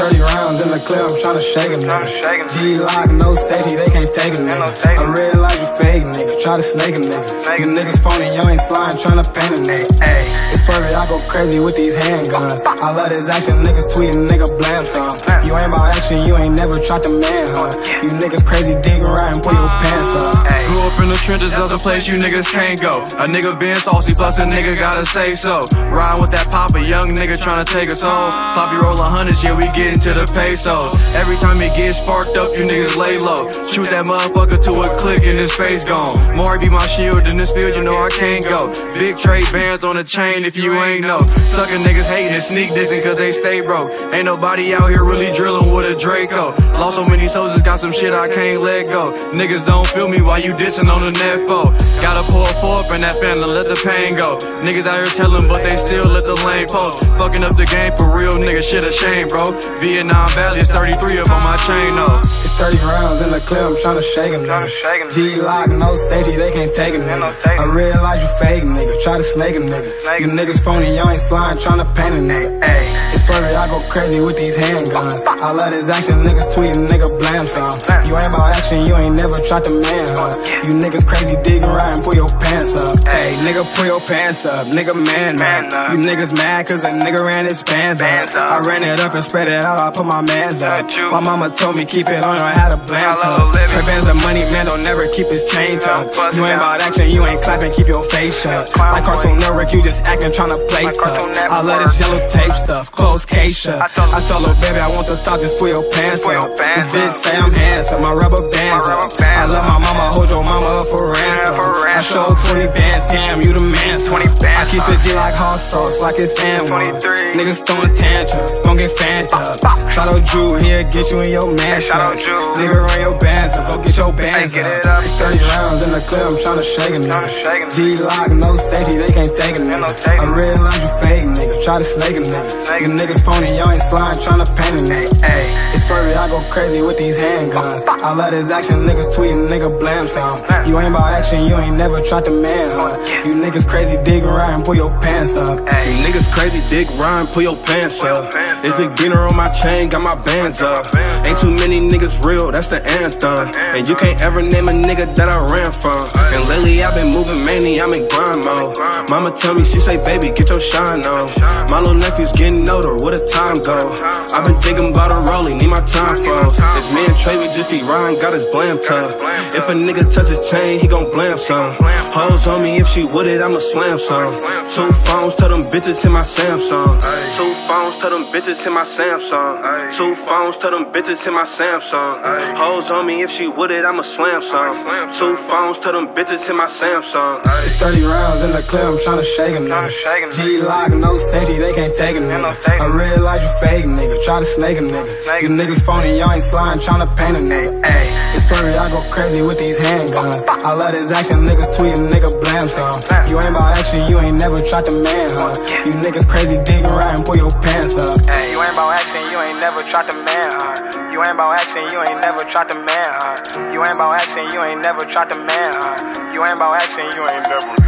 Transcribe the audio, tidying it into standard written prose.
30 rounds in the clip, I'm tryna shake him, nigga. G-Lock, no safety, they can't take him, nigga. I realize you fake, nigga. Try to snake him, nigga. You niggas phony, you ain't slime, tryna paint him, nigga. Ayy, it's swervy, I go crazy with these handguns. I love this action, niggas tweeting, nigga blam some. You ain't about action, you ain't never tried to manhunt. You niggas crazy, dig around and pull your pants up. Grew up in the trenches, that's a place you niggas can't go. A nigga been saucy, plus a nigga gotta say so. Riding with that pop, a young nigga tryna take us home. Sloppy rollin' hundreds, yeah, we gettin' to the pesos. Every time it gets sparked up, you niggas lay low. Shoot that motherfucker to a click and his face gone. More be my shield in this field, you know I can't go. Big trade bands on the chain if you ain't know. Suckin' niggas hatin' and sneak dissing cause they stay broke. Ain't nobody out here really drillin' with a Draco. Lost so many soldiers, got some shit I can't let go. Niggas don't feel me while you dissing on the net foe. Gotta pull a four up in that fan to let the pain go. Niggas out here tellin' but they still let the lane post. Fucking up the game for real, nigga, shit a shame, bro. Vietnam Valley is 33 up on my chain, though. It's 30 rounds in the clip, I'm tryna shake him, nigga. G-Lock, no safety, they can't take him, nigga. I realize you fake, nigga. Try to snake him, nigga. You niggas phony, you ain't slime, tryna paint him, nigga. Ayy, it's swervy, I go crazy with these handguns. I love this action, niggas tweeting, nigga blam some. You ain't about action, you ain't never tried to manhunt. You niggas crazy, dig around and pull your pants up. Ayy, nigga, pull your pants up, nigga, man up. You niggas mad cause a nigga ran his pants up. I ran it up and spread it out, I put my mans up. My mama told me keep it on, I had a bland tuck. Her bands of money, man, don't never keep his chain tucked. You ain't about action, you ain't clapping, keep your face shut. Like Cartoon Network, you just acting, tryna play tough. I love this yellow tape stuff, close case shut. I told her, baby, I want the thought, just pull your pants up. This bitch say I'm handsome, my rubber bands up. I love my mama, hold your mama up for ransom. I showed 20 bands, damn, you the man. I keep it G like hot sauce, like it's San Juan. Niggas throwing tantrums, don't get fanned up. Shout out Drew, he'll get you in your man's truck. Nigga run your bands up, go get your bands up. It's 30 rounds in the clip, I'm tryna shake him, nigga. G-Lock, no safety, they can't take him, nigga. I realize you fake, nigga. Try to snake him, nigga. You niggas phony, you ain't slime, tryna paint him, nigga. Ayy, it's swervy, I go crazy with these handguns. I love this action, niggas tweeting, nigga blam some. You ain't about action, you ain't never tried to manhunt. You niggas crazy, dig around and pull your pants up. You niggas crazy, dig around, pull your pants up. It's Big Beaner on my chain, got my bands up. Ain't too many niggas real, that's the anthem. And you can't ever name a nigga that I ran from. And lately I've been moving mainly, I'm in grind mode. Mama tell me, she say, baby, get your shine on. My little nephew's getting older, where the time go? I've been thinking about a rollie, need my time for. It's me and Trey, we just be riding, got his blam tuck. If a nigga touch his chain, he gon' blam some. Hoes on me, if she with it, I'ma slam some. 2 phones, tell them bitches in my Samsung. 2 phones, tell them bitches in my Samsung. 2 phones, tell them bitches in my Samsung. Hoes on me, if she with it, I'ma slam some. 2 phones, tell them bitches in my Samsung. It's 30 rounds in the clip, I'm tryna shake him, nigga. G-Lock, no safety, they can't take him, nigga. I realize you fake, nigga. Try to snake him, nigga. You niggas phony, y'all ain't slime, tryna paint him, nigga. Ayy, it's swervy, I go crazy with these handguns. I love this action, niggas tweeting, nigga blam some. You ain't about action, you ain't never tried to manhunt. You niggas crazy, dig around and pull your pants up. Ay, you ain't about action, you ain't never tried to manhunt. You ain't about action, you ain't never tried to manhunt. You ain't about action, you ain't never tried to manhunt. You ain't about action, you ain't never